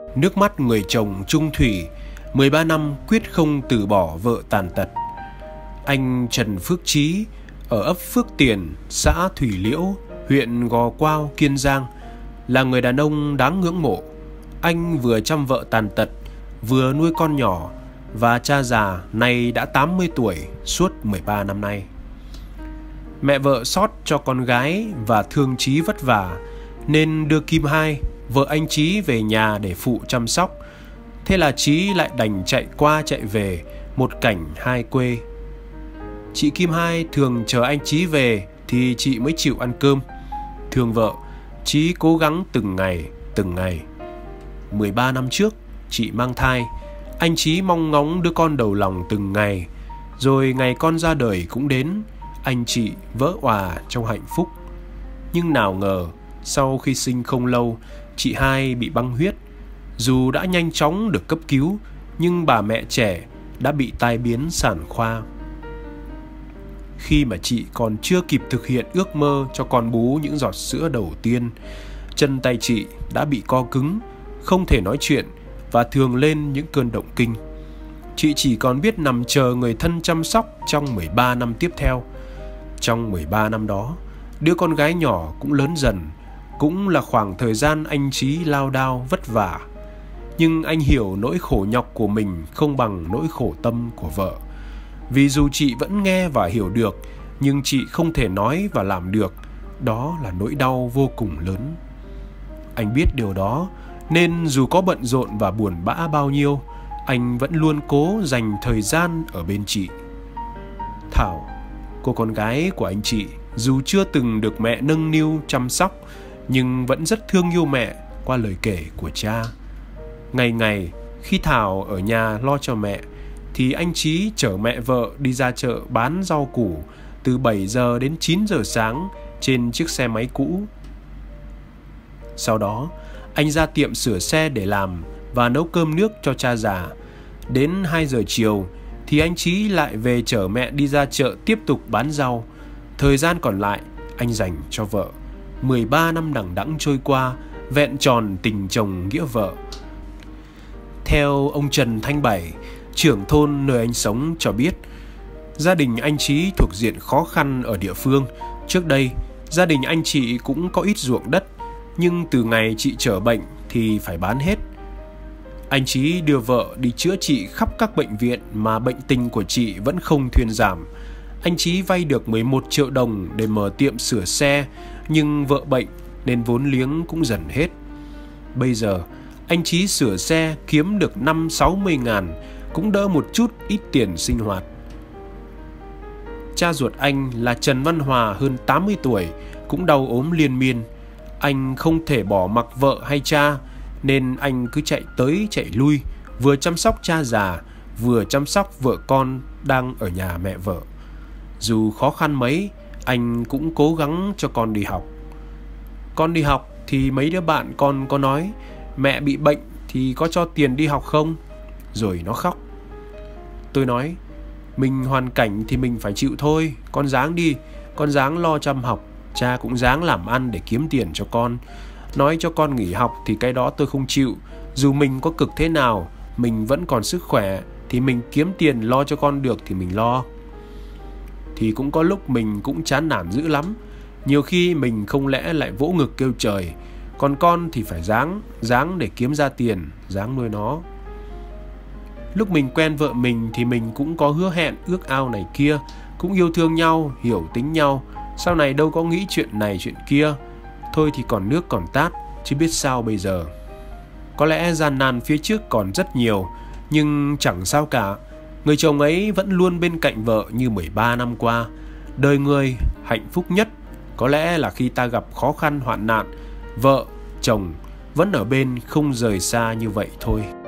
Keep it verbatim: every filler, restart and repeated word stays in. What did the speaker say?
Nước mắt người chồng trung thủy, mười ba năm quyết không từ bỏ vợ tàn tật. Anh Trần Phước Trí ở ấp Phước Tiền, xã Thủy Liễu, huyện Gò Quao, Kiên Giang là người đàn ông đáng ngưỡng mộ. Anh vừa chăm vợ tàn tật, vừa nuôi con nhỏ và cha già nay đã tám mươi tuổi suốt mười ba năm nay. Mẹ vợ xót cho con gái và thương Trí vất vả nên đưa Kim Hai, vợ anh Trí về nhà để phụ chăm sóc. Thế là Trí lại đành chạy qua chạy về, một cảnh hai quê. Chị Kim Hai thường chờ anh Trí về thì chị mới chịu ăn cơm. Thương vợ, Trí cố gắng từng ngày, từng ngày. mười ba năm trước, chị mang thai. Anh Trí mong ngóng đứa con đầu lòng từng ngày. Rồi ngày con ra đời cũng đến, anh chị vỡ òa trong hạnh phúc. Nhưng nào ngờ, sau khi sinh không lâu, chị Hai bị băng huyết. Dù đã nhanh chóng được cấp cứu, nhưng bà mẹ trẻ đã bị tai biến sản khoa. Khi mà chị còn chưa kịp thực hiện ước mơ cho con bú những giọt sữa đầu tiên, chân tay chị đã bị co cứng, không thể nói chuyện và thường lên những cơn động kinh. Chị chỉ còn biết nằm chờ người thân chăm sóc trong mười ba năm tiếp theo. Trong mười ba năm đó, đứa con gái nhỏ cũng lớn dần, cũng là khoảng thời gian anh Trí lao đao vất vả. Nhưng anh hiểu nỗi khổ nhọc của mình không bằng nỗi khổ tâm của vợ. Vì dù chị vẫn nghe và hiểu được, nhưng chị không thể nói và làm được. Đó là nỗi đau vô cùng lớn. Anh biết điều đó, nên dù có bận rộn và buồn bã bao nhiêu, anh vẫn luôn cố dành thời gian ở bên chị. Thảo, cô con gái của anh chị, dù chưa từng được mẹ nâng niu chăm sóc, nhưng vẫn rất thương yêu mẹ qua lời kể của cha. Ngày ngày, khi Thảo ở nhà lo cho mẹ, thì anh Trí chở mẹ vợ đi ra chợ bán rau củ từ bảy giờ đến chín giờ sáng trên chiếc xe máy cũ. Sau đó, anh ra tiệm sửa xe để làm và nấu cơm nước cho cha già. Đến hai giờ chiều thì anh Trí lại về chở mẹ đi ra chợ tiếp tục bán rau. Thời gian còn lại anh dành cho vợ. mười ba năm đằng đẵng trôi qua, vẹn tròn tình chồng nghĩa vợ. Theo ông Trần Thanh Bảy, trưởng thôn nơi anh sống cho biết, gia đình anh Trí thuộc diện khó khăn ở địa phương. Trước đây, gia đình anh chị cũng có ít ruộng đất, nhưng từ ngày chị trở bệnh thì phải bán hết. Anh Trí đưa vợ đi chữa trị khắp các bệnh viện mà bệnh tình của chị vẫn không thuyên giảm. Anh Trí vay được mười một triệu đồng để mở tiệm sửa xe, nhưng vợ bệnh nên vốn liếng cũng dần hết. Bây giờ, anh Trí sửa xe kiếm được năm sáu mươi ngàn, cũng đỡ một chút ít tiền sinh hoạt. Cha ruột anh là Trần Văn Hòa hơn tám mươi tuổi, cũng đau ốm liên miên. Anh không thể bỏ mặc vợ hay cha, nên anh cứ chạy tới chạy lui, vừa chăm sóc cha già, vừa chăm sóc vợ con đang ở nhà mẹ vợ. Dù khó khăn mấy, anh cũng cố gắng cho con đi học. Con đi học thì mấy đứa bạn con có nói, mẹ bị bệnh thì có cho tiền đi học không? Rồi nó khóc. Tôi nói, mình hoàn cảnh thì mình phải chịu thôi, con ráng đi, con ráng lo chăm học, cha cũng ráng làm ăn để kiếm tiền cho con. Nói cho con nghỉ học thì cái đó tôi không chịu. Dù mình có cực thế nào, mình vẫn còn sức khỏe, thì mình kiếm tiền lo cho con được thì mình lo. Thì cũng có lúc mình cũng chán nản dữ lắm. Nhiều khi mình không lẽ lại vỗ ngực kêu trời, còn con thì phải ráng, ráng để kiếm ra tiền, ráng nuôi nó. Lúc mình quen vợ mình thì mình cũng có hứa hẹn ước ao này kia, cũng yêu thương nhau, hiểu tính nhau. Sau này đâu có nghĩ chuyện này chuyện kia. Thôi thì còn nước còn tát, chứ biết sao bây giờ. Có lẽ gian nan phía trước còn rất nhiều, nhưng chẳng sao cả. Người chồng ấy vẫn luôn bên cạnh vợ như mười ba năm qua. Đời người hạnh phúc nhất có lẽ là khi ta gặp khó khăn hoạn nạn, vợ, chồng vẫn ở bên không rời xa như vậy thôi.